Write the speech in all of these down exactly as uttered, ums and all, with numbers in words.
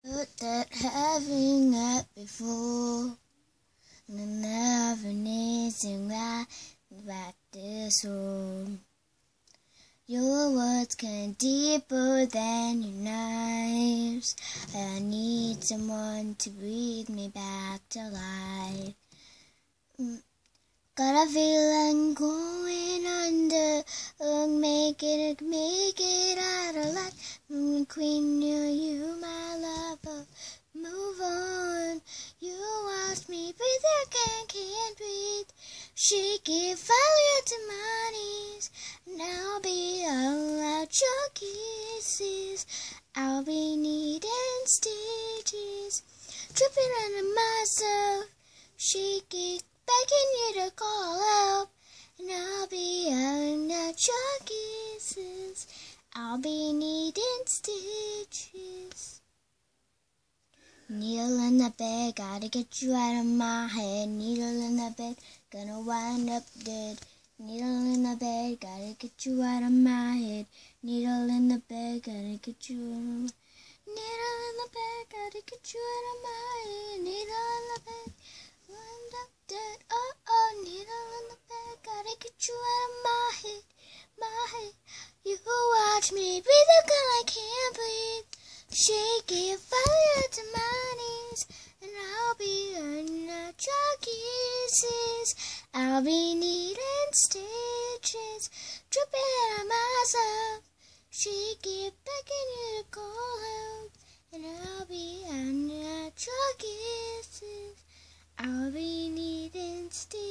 But that having that before, and never needing right back this room. Your words can deeper than your knives. I need someone to breathe me back to life. Got a feeling going under. Uh, make it, make it out of life. Queen, you, you, my lover. Move on. You watch me breathe, I can't, can't breathe. Shake it, fall to my knees. And I'll be all out your kisses. I'll be needing stitches. Tripping under myself. Shake it, begging you to call out. And I'll be all out your kisses. I'll be needing stitches. Needle in the bed, gotta get you out of my head. Needle in the bed, gonna wind up dead. Needle in the bed, gotta get you out of my head. Needle in the bed, gotta get you out of my head. Needle in the bed, gotta get you out of my head. Needle in the bed, wind up dead. Oh oh, needle in the bed, gotta get you out of my head, my head. You watch me breathe, I can't breathe. Shake it, fall to my knees, and I'll be earning out your kisses. I'll be needing stitches, dripping on myself. Shake it, begging you to call help, and I'll be earning out your kisses. I'll be needing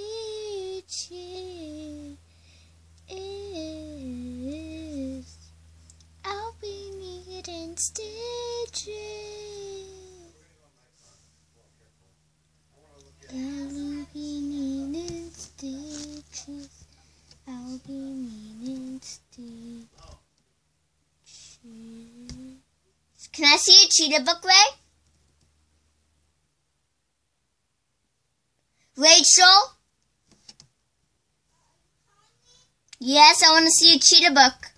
stitches. I'll be needing stitches. I'll be needing stitches. I'll be needing stitches. Can I see a cheetah book, Ray? Rachel? Yes, I want to see a cheetah book.